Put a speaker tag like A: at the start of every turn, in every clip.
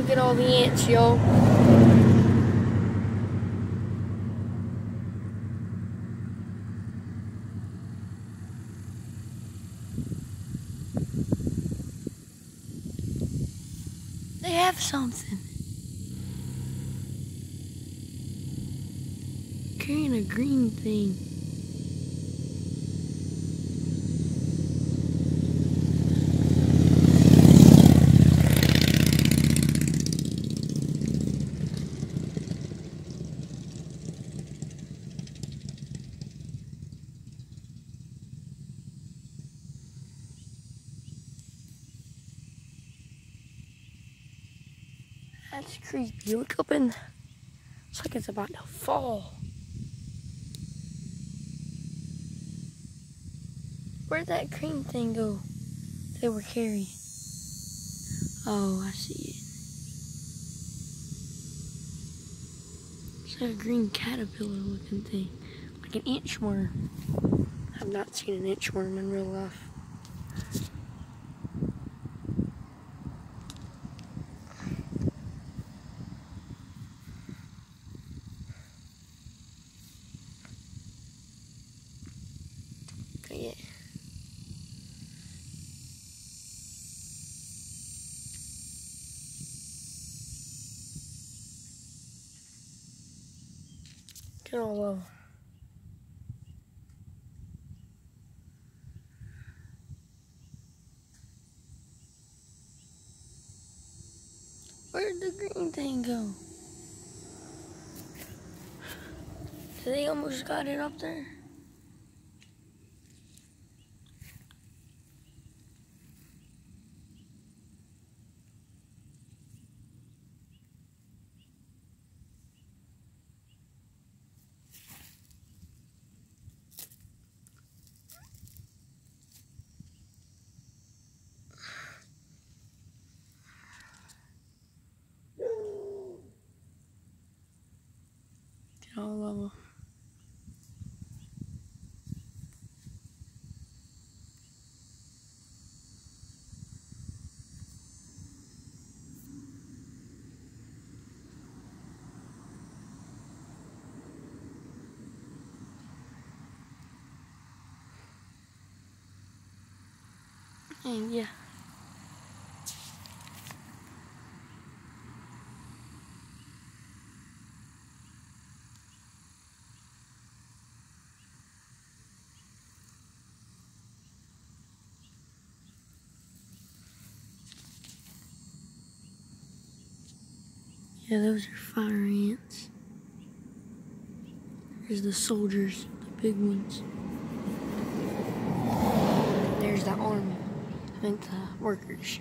A: Look at all the ants, y'all. They have something. Carrying a green thing. That's creepy. Look up and it's like it's about to fall. Where'd that green thing go they were carrying? Oh, I see it. It's like a green caterpillar looking thing. Like an inchworm. I've not seen an inchworm in real life. Yeah. Get all over. Where'd the green thing go? So they almost got it up there. Get all over. And yeah. Yeah, those are fire ants. There's the soldiers, the big ones. And there's the army. I meant the workers.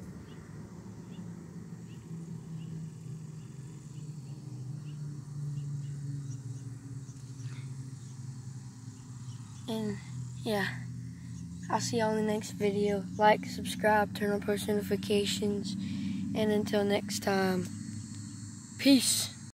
A: And yeah, I'll see y'all in the next video. Like, subscribe, turn on post notifications. And until next time, peace.